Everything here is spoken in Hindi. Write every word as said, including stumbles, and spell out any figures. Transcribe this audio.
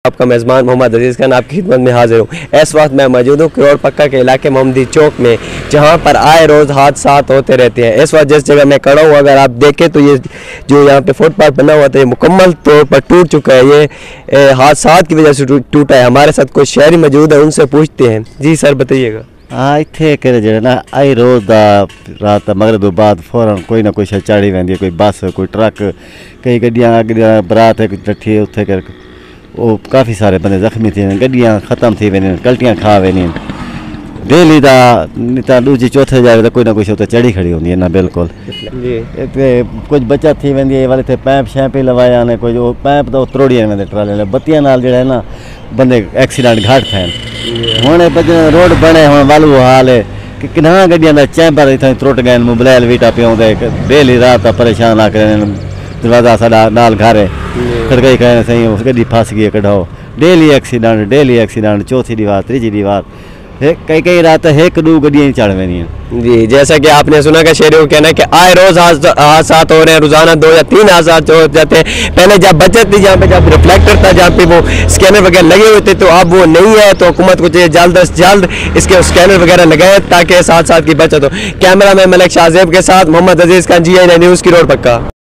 आपका मेज़बान मोहम्मद अजीज़ खान आपकी खिदमत में हाजिर हूँ। इस वक्त मैं मौजूद हूँ करोड़ पक्का के इलाके मोहम्मदी चौक में, जहाँ पर आए रोज़ हादसात होते रहते हैं। इस वक्त जिस जगह मैं खड़ा हूँ, अगर आप देखें तो ये जो यहाँ पे फुटपाथ बना हुआ था ये मुकम्मल तौर पर टूट चुका है। ये हादसात की वजह से टूटा है। हमारे साथ कोई शहरी मौजूद है, उनसे पूछते हैं। जी सर बताइएगा। हाँ इतने कह जो ना आई रोज़ दा रात मगरब तो बाद फौरन कोई ना कोई शइ चाढ़ी वेंदी है, कोई बस कोई ट्रक कई गड्डियां अॻियां बरात है नठी उत्थे कर वो काफ़ी सारे बंदे जख्मी थी गड्डियां ख़त्म थी वेंदियूं कल्टियां खा वेंदियूं डेली दा निता दूजी चौथे जाए तो कोई ना कोई शइ चढ़ी खड़ी होंदी है ना बिल्कुल कुछ बचत थी वेंदी है वाले थे पैप शैप ही लवाया ने कोई वो पैप तो त्रोड़ी वेंदे ट्राले बत्तियां नाल जेड़ा है ना बंदे एक्सीडेंट घाट थे हुण रोड बने हुण वालू हाल है कि किन्ना गड्डियां दा चैंबर इत्थां त्रुट गए मोबाइल वीटा पे आउंदे डेली रात परेशान आ करे दरवाजा साडा नाल घर है खड़काई कहने सही उस गड्डी फंस गई कढ़ाओ डेली एक्सीडेंट डेली एक्सीडेंट चौथी दीवार तीसरी दीवार कई कई रात एक दो गड्डियाँ चढ़ वेंदी जी। जैसा कि आपने सुना कि शहरियों का कहना है कि आए रोज हादसात हो रहे हैं, रोजाना दो या तीन हादसात हो जाते हैं। पहले जब बचत थी, जहाँ पे जब रिफ्लेक्टर था, जहाँ पे वो स्कैनर वगैरह लगे हुए थे, तो अब वो नहीं है। तो हुकूमत को चाहिए जल्द अज जल्द इसके स्कैनर वगैरह लगाए ताकि इस हादसात की बचत हो। कैमरा मैन मलिक शाहजेब के साथ Mohammad Aziz Khan, G I news की रोड पक्का।